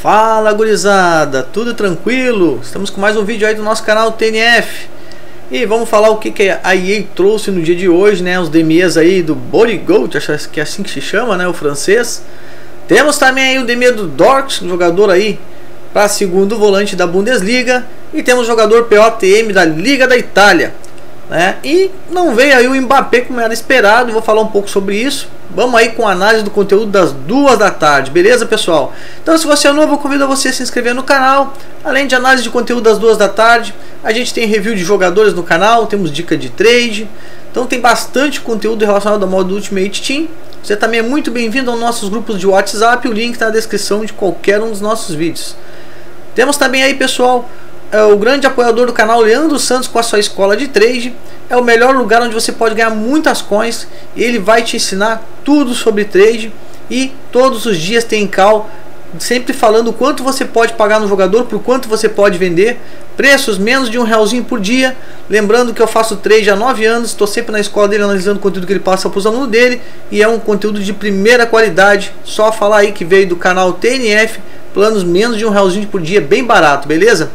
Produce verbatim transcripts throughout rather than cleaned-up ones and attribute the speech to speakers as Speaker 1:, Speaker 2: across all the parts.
Speaker 1: Fala gurizada, tudo tranquilo? Estamos com mais um vídeo aí do nosso canal T N F. E vamos falar o que, que a E A trouxe no dia de hoje, né? Os D M Es aí do Borigold, acho que é assim que se chama, né? O francês. Temos também aí o D M E do Dortz, um jogador aí para segundo volante da Bundesliga. E temos o jogador P O T M da Liga da Itália, né? E não veio aí o Mbappé como era esperado. Vou falar um pouco sobre isso. Vamos aí com a análise do conteúdo das duas da tarde, beleza, pessoal? Então, se você é novo, eu convido você a se inscrever no canal. Além de análise de conteúdo das duas da tarde, a gente tem review de jogadores no canal, temos dica de trade. Então tem bastante conteúdo relacionado ao modo Ultimate Team. Você também é muito bem-vindo aos nossos grupos de WhatsApp, o link está na descrição de qualquer um dos nossos vídeos. Temos também aí, pessoal, é o grande apoiador do canal, Leandro Santos, com a sua escola de trade. É o melhor lugar onde você pode ganhar muitas coins. Ele vai te ensinar tudo sobre trade. E todos os dias tem call, sempre falando o quanto você pode pagar no jogador, por quanto você pode vender. Preços menos de um realzinho por dia. Lembrando que eu faço trade há nove anos. Estou sempre na escola dele analisando o conteúdo que ele passa para os alunos dele. E é um conteúdo de primeira qualidade. Só falar aí que veio do canal T N F. Planos menos de um realzinho por dia, bem barato, beleza?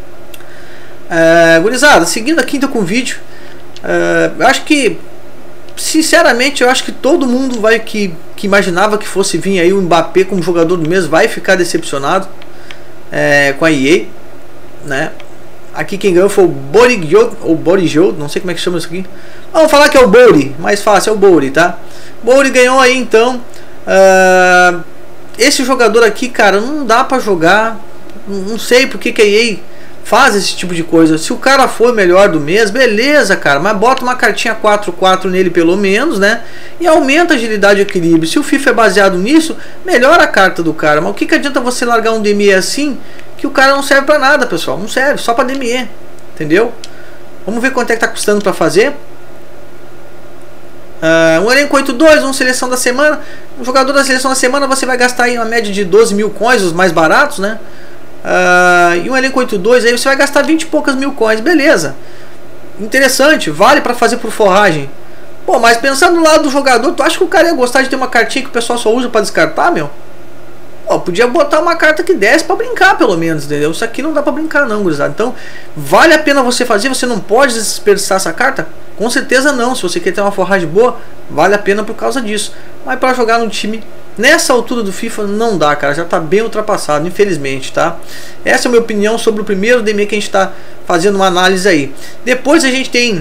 Speaker 1: É, gurizada, seguindo aqui então com o vídeo. Uh, eu acho que, sinceramente, eu acho que todo mundo vai que, que imaginava que fosse vir aí o Mbappé como jogador do mês vai ficar decepcionado é, com a E A, né? Aqui quem ganhou foi o Borigold, ou Borigold, não sei como é que chama isso aqui. Vamos falar que é o Bori, mais fácil, é o Bori, tá? Bori ganhou aí então. Uh, esse jogador aqui, cara, não dá pra jogar. Não sei porque que a E A faz esse tipo de coisa. Se o cara for melhor do mês, beleza, cara, mas bota uma cartinha quatro quatro nele pelo menos, né? E aumenta a agilidade e equilíbrio. Se o FIFA é baseado nisso, melhora a carta do cara. Mas o que, que adianta você largar um D M E assim, que o cara não serve pra nada, pessoal? Não serve, só pra D M E, entendeu? Vamos ver quanto é que tá custando pra fazer. Uh, um elenco oito dois, um seleção da semana. Um jogador da seleção da semana você vai gastar aí uma média de doze mil coins, os mais baratos, né? Uh, e um elenco oito dois aí você vai gastar vinte e poucas mil coins, beleza, interessante, vale para fazer por forragem. Pô, mas pensando do lado do jogador, tu acha que o cara ia gostar de ter uma cartinha que o pessoal só usa para descartar, meu? Pô, podia botar uma carta que desse para brincar pelo menos, entendeu? Isso aqui não dá para brincar não, gurizada. Então vale a pena você fazer, você não pode desperdiçar essa carta? Com certeza não. Se você quer ter uma forragem boa, vale a pena por causa disso. Mas para jogar no time nessa altura do FIFA não dá, cara, já está bem ultrapassado, infelizmente, tá? Essa é a minha opinião sobre o primeiro D M E que a gente está fazendo uma análise aí. Depois a gente tem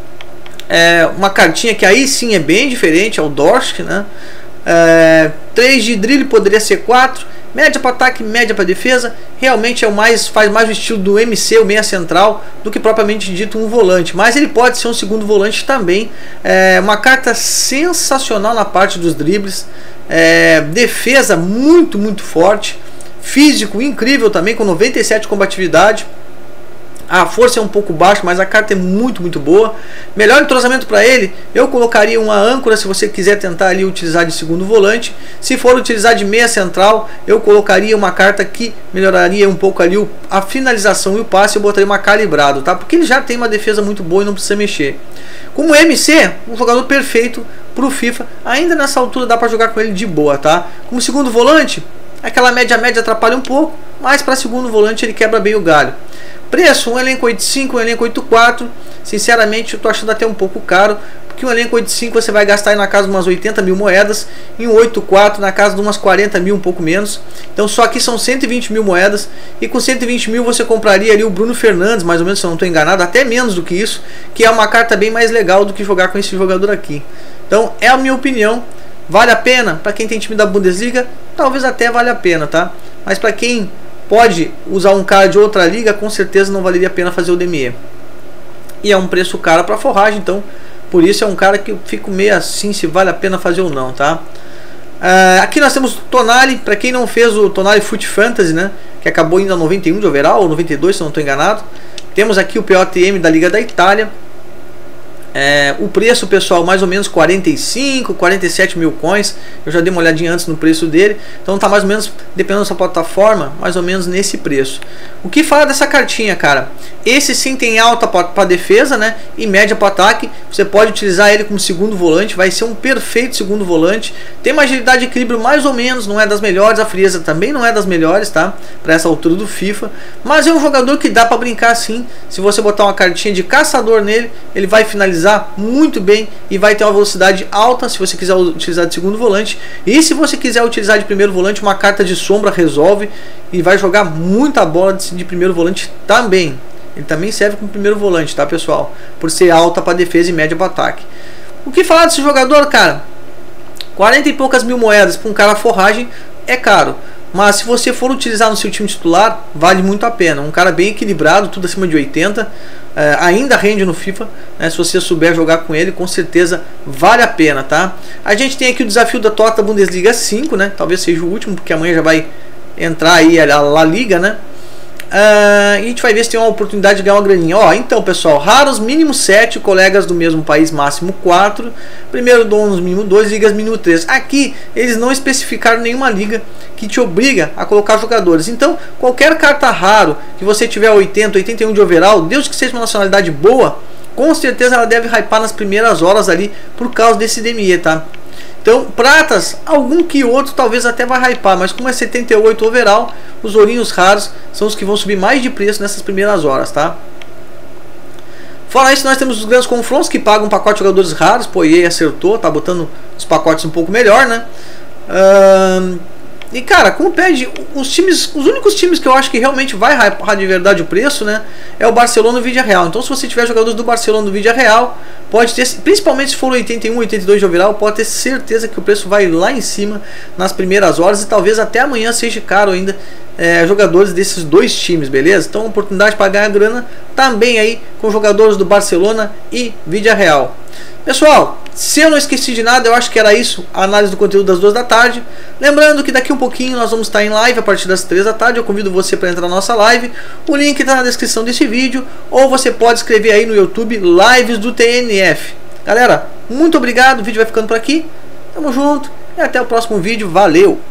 Speaker 1: é, uma cartinha que aí sim é bem diferente, é o Dortz, né? É, três de drible poderia ser quatro, média para ataque, média para defesa. Realmente é o mais, faz mais o estilo do M C, o meia central, do que propriamente dito um volante. Mas ele pode ser um segundo volante também. É uma carta sensacional na parte dos dribles. É, defesa muito, muito forte. Físico incrível também, com noventa e sete de combatividade. A força é um pouco baixa, mas a carta é muito, muito boa. Melhor entrosamento para ele, eu colocaria uma âncora se você quiser tentar ali utilizar de segundo volante. Se for utilizar de meia central, eu colocaria uma carta que melhoraria um pouco ali a finalização e o passe. Eu botaria uma calibrado, tá? Porque ele já tem uma defesa muito boa e não precisa mexer. Como M C, um jogador perfeito para o FIFA. Ainda nessa altura dá para jogar com ele de boa, tá? Como segundo volante, aquela média média atrapalha um pouco, mas para segundo volante ele quebra bem o galho. Preço, um elenco oito cinco, um elenco oito quatro. Sinceramente eu tô achando até um pouco caro, porque um elenco oito cinco você vai gastar aí na casa de umas oitenta mil moedas, e um oito quatro na casa de umas quarenta mil, um pouco menos. Então só aqui são cento e vinte mil moedas, e com cento e vinte mil você compraria ali o Bruno Fernandes, mais ou menos, se eu não estou enganado, até menos do que isso, que é uma carta bem mais legal do que jogar com esse jogador aqui. Então é a minha opinião. Vale a pena para quem tem time da Bundesliga? Talvez até vale a pena, tá? Mas para quem pode usar um cara de outra liga, com certeza não valeria a pena fazer o D M E. E é um preço caro para forragem, então por isso é um cara que eu fico meio assim se vale a pena fazer ou não, tá? Uh, aqui nós temos o Tonali, para quem não fez o Tonali Foot Fantasy, né? Que acabou indo a noventa e um de overall, ou noventa e dois se eu não estou enganado. Temos aqui o P O T M da Liga da Itália. É, o preço, pessoal, mais ou menos quarenta e cinco, quarenta e sete mil coins. Eu já dei uma olhadinha antes no preço dele. Então tá mais ou menos, dependendo da sua plataforma, mais ou menos nesse preço. O que fala dessa cartinha, cara? Esse sim tem alta para defesa, né? E média para ataque. Você pode utilizar ele como segundo volante. Vai ser um perfeito segundo volante. Tem uma agilidade de equilíbrio mais ou menos, não é das melhores. A frieza também não é das melhores, tá? Para essa altura do FIFA. Mas é um jogador que dá para brincar sim. Se você botar uma cartinha de caçador nele, ele vai finalizar muito bem e vai ter uma velocidade alta se você quiser utilizar de segundo volante. E se você quiser utilizar de primeiro volante, uma carta de sombra resolve e vai jogar muita bola de, de primeiro volante também. Ele também serve como primeiro volante, tá, pessoal? Por ser alta para defesa e média para ataque. O que falar desse jogador, cara? quarenta e poucas mil moedas para um cara forragem é caro. Mas se você for utilizar no seu time titular, vale muito a pena. Um cara bem equilibrado, tudo acima de oitenta, é, ainda rende no FIFA, né? Se você souber jogar com ele, com certeza vale a pena, tá? A gente tem aqui o desafio da Tota Bundesliga cinco, né? Talvez seja o último, porque amanhã já vai entrar aí a La Liga, né? Uh, e a gente vai ver se tem uma oportunidade de ganhar uma graninha. Ó, então, pessoal, raros mínimo sete, colegas do mesmo país máximo quatro, primeiro donos mínimo dois, ligas mínimo três. Aqui eles não especificaram nenhuma liga que te obriga a colocar jogadores. Então, qualquer carta raro que você tiver oitenta, oitenta e um de overall, desde que seja uma nacionalidade boa, com certeza ela deve hypar nas primeiras horas ali por causa desse D M E, tá? Então, pratas, algum que outro talvez até vai hypar, mas como é setenta e oito overall, os ourinhos raros são os que vão subir mais de preço nessas primeiras horas, tá? Fora isso, nós temos os grandes confrontos que pagam um pacote de jogadores raros. Pô, E A acertou, tá botando os pacotes um pouco melhor, né? Uh, e cara, como pede, os times, os únicos times que eu acho que realmente vai hypar de verdade o preço, né, é o Barcelona no Vídeo Real. Então, se você tiver jogadores do Barcelona no Vídeo Real, pode ter, principalmente se for oitenta e um, oitenta e dois de overall, pode ter certeza que o preço vai lá em cima nas primeiras horas e talvez até amanhã seja caro ainda é, jogadores desses dois times, beleza? Então, oportunidade para ganhar grana também aí com jogadores do Barcelona e Vídeo Real. Pessoal, se eu não esqueci de nada, eu acho que era isso, a análise do conteúdo das duas da tarde. Lembrando que daqui um pouquinho nós vamos estar em live a partir das três da tarde. Eu convido você para entrar na nossa live. O link está na descrição desse vídeo. Ou você pode escrever aí no YouTube, Lives do T N F. Galera, muito obrigado, o vídeo vai ficando por aqui. Tamo junto e até o próximo vídeo. Valeu!